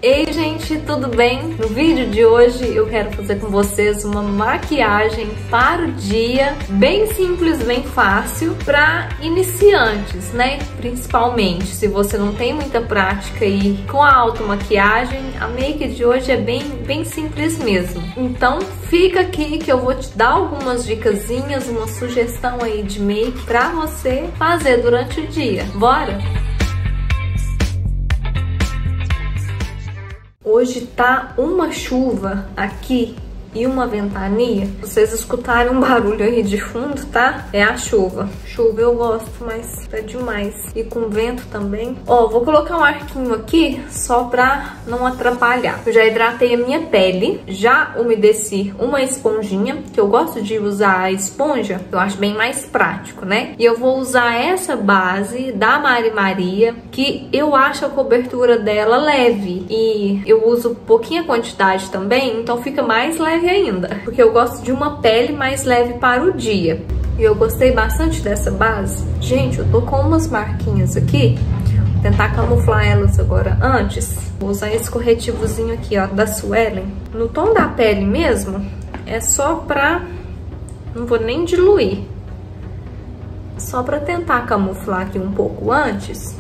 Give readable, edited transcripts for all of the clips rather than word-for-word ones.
Ei gente, tudo bem? No vídeo de hoje eu quero fazer com vocês uma maquiagem para o dia, bem simples, bem fácil, para iniciantes, né? Principalmente se você não tem muita prática aí com a automaquiagem, a make de hoje é bem simples mesmo. Então fica aqui que eu vou te dar algumas dicasinhas, uma sugestão aí de make para você fazer durante o dia. Bora? Hoje tá uma chuva aqui e uma ventania. Vocês escutarem um barulho aí de fundo, tá? É a chuva. Chuva eu gosto, mas tá demais. E com vento também. Ó, vou colocar um arquinho aqui só pra não atrapalhar. Eu já hidratei a minha pele, já umedeci uma esponjinha, que eu gosto de usar a esponja, eu acho bem mais prático, né? E eu vou usar essa base da Mari Maria, que eu acho a cobertura dela leve. E eu uso pouquinha quantidade também, então fica mais leve ainda, porque eu gosto de uma pele mais leve para o dia. E eu gostei bastante dessa base. Gente, eu tô com umas marquinhas aqui, vou tentar camuflar elas agora antes. Vou usar esse corretivozinho aqui, ó, da Suelen. No tom da pele mesmo, é só pra... não vou nem diluir. Só pra tentar camuflar aqui um pouco antes,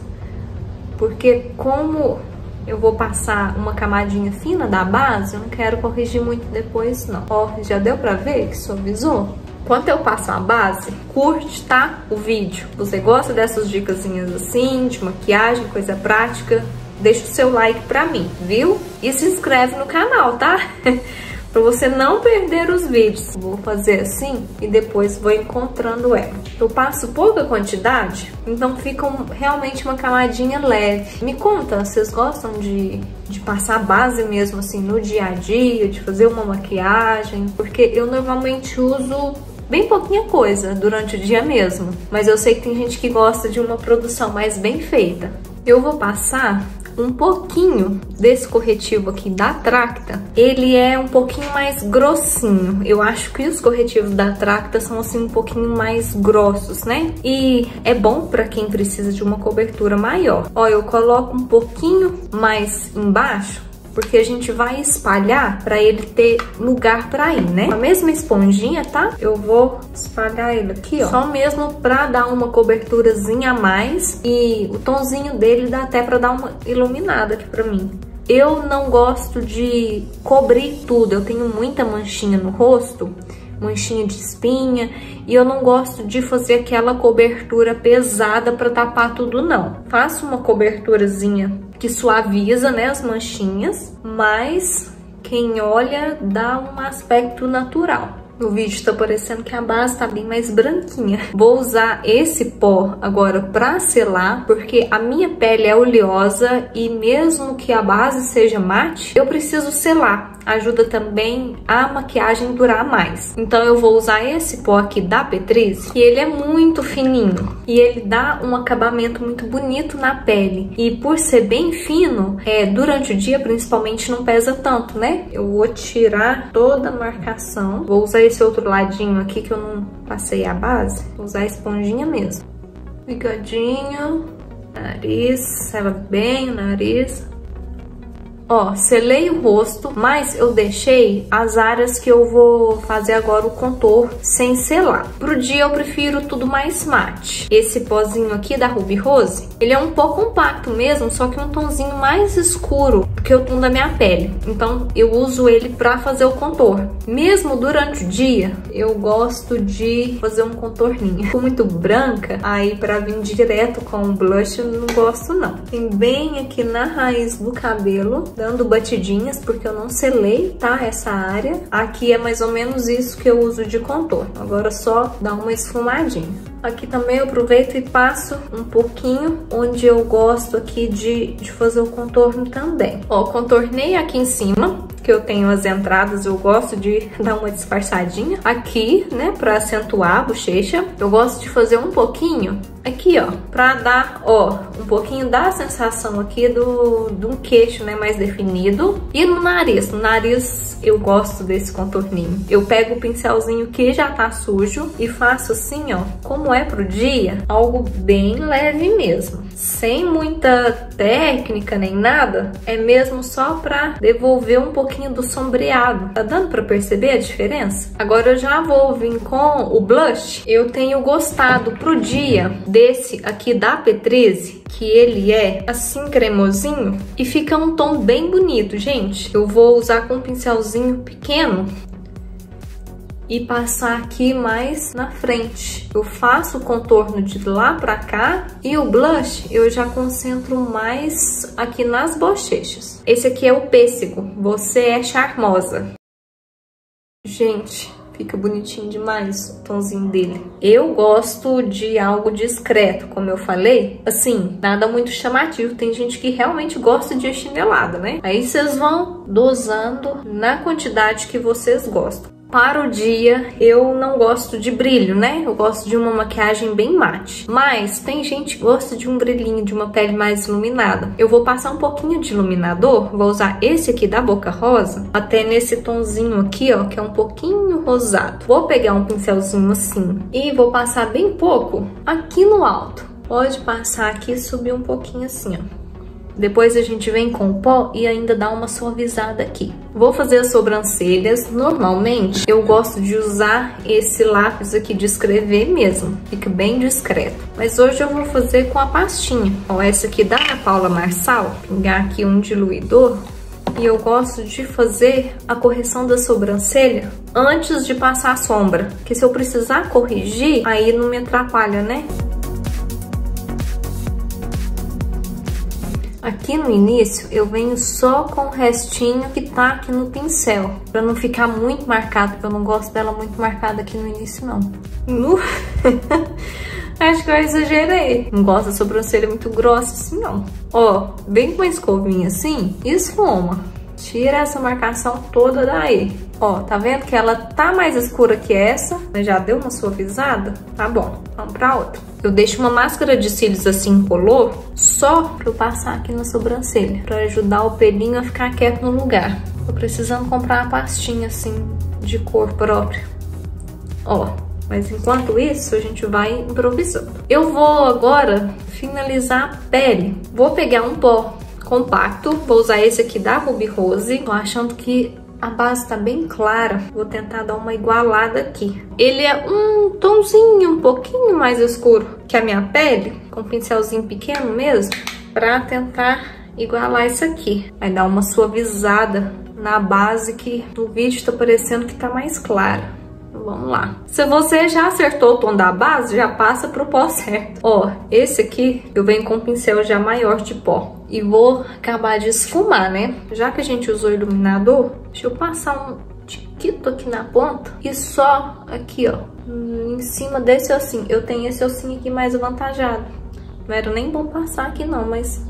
porque como eu vou passar uma camadinha fina da base, eu não quero corrigir muito depois não. Ó, já deu pra ver que suavizou? Enquanto eu passo a base, curte, tá? O vídeo. Você gosta dessas dicasinhas assim, de maquiagem, coisa prática? Deixa o seu like pra mim, viu? E se inscreve no canal, tá? Pra você não perder os vídeos. Vou fazer assim e depois vou encontrando ela. Eu passo pouca quantidade, então fica realmente uma camadinha leve. Me conta, vocês gostam de passar base mesmo assim no dia a dia, de fazer uma maquiagem? Porque eu normalmente uso bem pouquinha coisa durante o dia mesmo. Mas eu sei que tem gente que gosta de uma produção mais bem feita. Eu vou passar um pouquinho desse corretivo aqui da Tracta. Ele é um pouquinho mais grossinho. Eu acho que os corretivos da Tracta são assim um pouquinho mais grossos, né? E é bom pra quem precisa de uma cobertura maior. Ó, eu coloco um pouquinho mais embaixo, porque a gente vai espalhar pra ele ter lugar pra ir, né? Com a mesma esponjinha, tá? Eu vou espalhar ele aqui, ó. Só mesmo pra dar uma coberturazinha a mais. E o tonzinho dele dá até pra dar uma iluminada aqui pra mim. Eu não gosto de cobrir tudo. Eu tenho muita manchinha no rosto, manchinha de espinha, e eu não gosto de fazer aquela cobertura pesada pra tapar tudo, não. Faço uma coberturazinha que suaviza, né, as manchinhas, mas quem olha dá um aspecto natural. No vídeo tá parecendo que a base tá bem mais branquinha. Vou usar esse pó agora pra selar, porque a minha pele é oleosa e mesmo que a base seja mate, eu preciso selar. Ajuda também a maquiagem durar mais. Então eu vou usar esse pó aqui da Petrice, que ele é muito fininho e ele dá um acabamento muito bonito na pele. E por ser bem fino, durante o dia principalmente não pesa tanto, né? Eu vou tirar toda a marcação. Vou usar esse outro ladinho aqui que eu não passei a base. Vou usar a esponjinha mesmo. Bigodinho, nariz, sela bem o nariz. Ó, selei o rosto, mas eu deixei as áreas que eu vou fazer agora o contorno sem selar. Pro dia eu prefiro tudo mais mate. Esse pozinho aqui da Ruby Rose, ele é um pouco compacto mesmo, só que um tonzinho mais escuro do que o tom da minha pele. Então eu uso ele pra fazer o contorno. Mesmo durante o dia, eu gosto de fazer um contorninho. Ficou muito branca, aí pra vir direto com o blush eu não gosto não. Tem bem aqui na raiz do cabelo, dando batidinhas, porque eu não selei, tá, essa área. Aqui é mais ou menos isso que eu uso de contorno. Agora só dá uma esfumadinha. Aqui também eu aproveito e passo um pouquinho onde eu gosto aqui de fazer o contorno também. Ó, contornei aqui em cima, que eu tenho as entradas, eu gosto de dar uma disfarçadinha aqui, né, pra acentuar a bochecha. Eu gosto de fazer um pouquinho aqui, ó, pra dar, ó, um pouquinho da sensação aqui do queixo, né, mais definido. E no nariz eu gosto desse contorninho. Eu pego o pincelzinho que já tá sujo e faço assim, ó, como é pro dia, algo bem leve mesmo. sem muita técnica nem nada, é mesmo só pra devolver um pouquinho do sombreado. Tá dando pra perceber a diferença? Agora eu já vou vir com o blush. Eu tenho gostado pro dia desse aqui da P13, que ele é assim cremosinho e fica um tom bem bonito, gente. Eu vou usar com um pincelzinho pequeno e passar aqui mais na frente. Eu faço o contorno de lá pra cá e o blush eu já concentro mais aqui nas bochechas. Esse aqui é o Pêssego, Você é Charmosa. Gente, fica bonitinho demais o tomzinho dele. Eu gosto de algo discreto, como eu falei. Assim, nada muito chamativo. Tem gente que realmente gosta de achinelada, né? Aí vocês vão dosando na quantidade que vocês gostam. Para o dia, eu não gosto de brilho, né? Eu gosto de uma maquiagem bem mate. Mas tem gente que gosta de um brilhinho, de uma pele mais iluminada. Eu vou passar um pouquinho de iluminador. Vou usar esse aqui da Boca Rosa, até nesse tonzinho aqui, ó, que é um pouquinho rosado. Vou pegar um pincelzinho assim e vou passar bem pouco aqui no alto. Pode passar aqui e subir um pouquinho assim, ó. Depois a gente vem com o pó e ainda dá uma suavizada aqui. Vou fazer as sobrancelhas. Normalmente eu gosto de usar esse lápis aqui de escrever mesmo. Fica bem discreto. Mas hoje eu vou fazer com a pastinha. Ó, essa aqui da Paula Marçal. Pingar aqui um diluidor. E eu gosto de fazer a correção da sobrancelha antes de passar a sombra. Porque se eu precisar corrigir, aí não me atrapalha, né? Aqui no início, eu venho só com o restinho que tá aqui no pincel, pra não ficar muito marcado, porque eu não gosto dela muito marcada aqui no início, não. Acho que eu exagerei. Não gosto da sobrancelha muito grossa assim, não. Ó, vem com a escovinha assim, esfuma. Tira essa marcação toda daí. Ó, tá vendo que ela tá mais escura que essa, mas já deu uma suavizada? Tá bom, vamos pra outra. Eu deixo uma máscara de cílios assim incolor, só pra eu passar aqui na sobrancelha, pra ajudar o pelinho a ficar quieto no lugar. Tô precisando comprar uma pastinha assim, de cor própria. Ó, mas enquanto isso, a gente vai improvisando. Eu vou agora finalizar a pele. Vou pegar um pó compacto, vou usar esse aqui da Ruby Rose. Tô achando que a base tá bem clara, vou tentar dar uma igualada aqui. Ele é um tomzinho um pouquinho mais escuro que a minha pele, com um pincelzinho pequeno mesmo, pra tentar igualar isso aqui. Vai dar uma suavizada na base que no vídeo tá parecendo que tá mais clara. Vamos lá. Se você já acertou o tom da base, já passa pro pó certo. Ó, esse aqui eu venho com um pincel já maior de pó. E vou acabar de esfumar, né? Já que a gente usou iluminador, deixa eu passar um tiquito aqui na ponta. E só aqui, ó, em cima desse ossinho. Eu tenho esse ossinho aqui mais avantajado. Não era nem bom passar aqui não, mas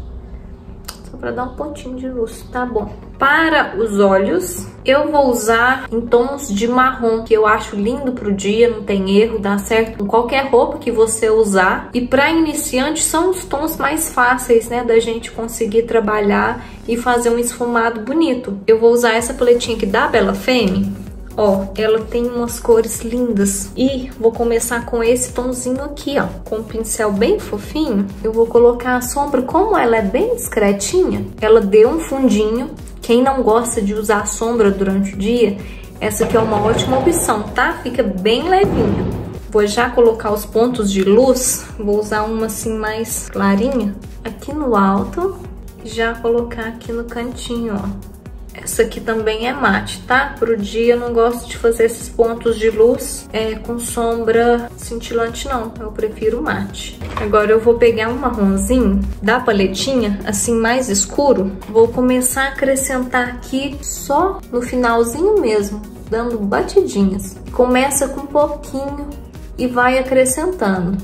só pra dar um pontinho de luz, tá bom. Para os olhos, eu vou usar em tons de marrom, que eu acho lindo pro dia, não tem erro, dá certo com qualquer roupa que você usar. E para iniciante são os tons mais fáceis, né, da gente conseguir trabalhar e fazer um esfumado bonito. Eu vou usar essa paletinha aqui da Bella Femme. Ó, ela tem umas cores lindas. E vou começar com esse tomzinho aqui, ó. Com um pincel bem fofinho, eu vou colocar a sombra. Como ela é bem discretinha, ela deu um fundinho. Quem não gosta de usar sombra durante o dia, essa aqui é uma ótima opção, tá? Fica bem levinha. Vou já colocar os pontos de luz. Vou usar uma assim mais clarinha aqui no alto. E já colocar aqui no cantinho, ó. Essa aqui também é mate, tá? Pro dia eu não gosto de fazer esses pontos de luz com sombra cintilante, não. Eu prefiro mate. Agora eu vou pegar um marronzinho da paletinha, assim mais escuro. Vou começar a acrescentar aqui só no finalzinho mesmo, dando batidinhas. Começa com um pouquinho e vai acrescentando.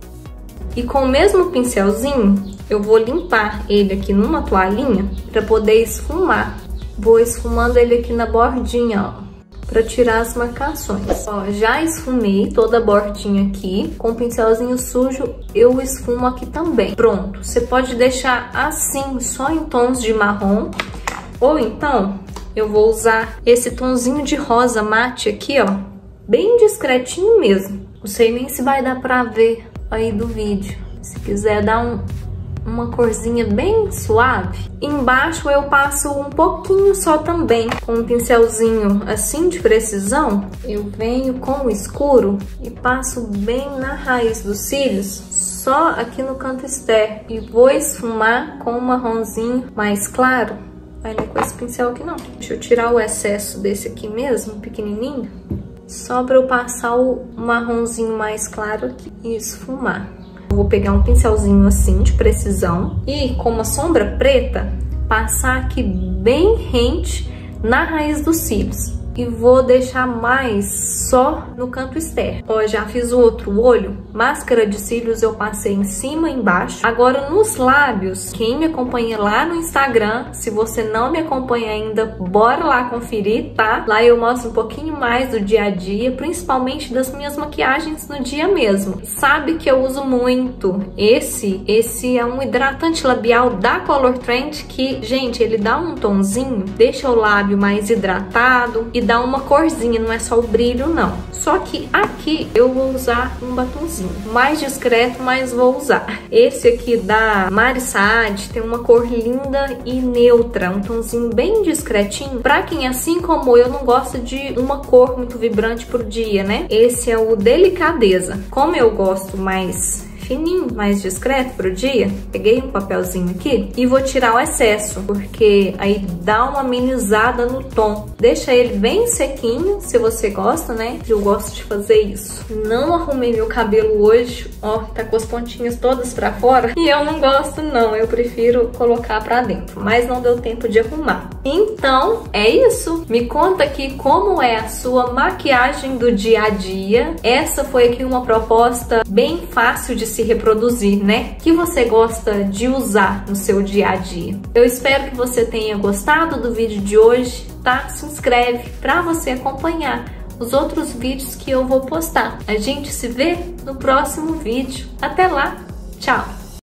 E com o mesmo pincelzinho, eu vou limpar ele aqui numa toalhinha para poder esfumar. Vou esfumando ele aqui na bordinha, ó, pra tirar as marcações. Ó, já esfumei toda a bordinha aqui. Com o pincelzinho sujo, eu esfumo aqui também. Pronto, você pode deixar assim, só em tons de marrom. Ou então, eu vou usar esse tonzinho de rosa mate aqui, ó, bem discretinho mesmo. Não sei nem se vai dar pra ver aí do vídeo. Se quiser dar uma corzinha bem suave. Embaixo eu passo um pouquinho só também, com um pincelzinho assim de precisão. Eu venho com o escuro e passo bem na raiz dos cílios, só aqui no canto externo. E vou esfumar com um marronzinho mais claro. Vai nem com esse pincel aqui não. Deixa eu tirar o excesso desse aqui mesmo, pequenininho. Só pra eu passar o marronzinho mais claro aqui e esfumar. Vou pegar um pincelzinho assim de precisão e com uma sombra preta passar aqui bem rente na raiz dos cílios. E vou deixar mais só no canto externo. Ó, já fiz o outro olho. Máscara de cílios eu passei em cima e embaixo. Agora nos lábios, quem me acompanha lá no Instagram, se você não me acompanha ainda, bora lá conferir, tá? Lá eu mostro um pouquinho mais do dia a dia, principalmente das minhas maquiagens no dia mesmo. Sabe que eu uso muito esse é um hidratante labial da Color Trend que, gente, ele dá um tonzinho, deixa o lábio mais hidratado e dá uma corzinha, não é só o brilho não. Só que aqui eu vou usar um batonzinho mais discreto, mas vou usar. Esse aqui da Mari Saad tem uma cor linda e neutra, um tonzinho bem discretinho. Pra quem, assim como eu, não gosta de uma cor muito vibrante pro dia, né? Esse é o Delicadeza. Como eu gosto mais fininho, mais discreto pro dia, peguei um papelzinho aqui e vou tirar o excesso, porque aí dá uma amenizada no tom. Deixa ele bem sequinho, se você gosta, né? Eu gosto de fazer isso. Não arrumei meu cabelo hoje, ó, tá com as pontinhas todas pra fora. E eu não gosto não, eu prefiro colocar pra dentro, mas não deu tempo de arrumar. Então, é isso. Me conta aqui como é a sua maquiagem do dia a dia. Essa foi aqui uma proposta bem fácil de se reproduzir, né? Que você gosta de usar no seu dia a dia. Eu espero que você tenha gostado do vídeo de hoje, tá? Se inscreve pra você acompanhar os outros vídeos que eu vou postar. A gente se vê no próximo vídeo. Até lá, tchau!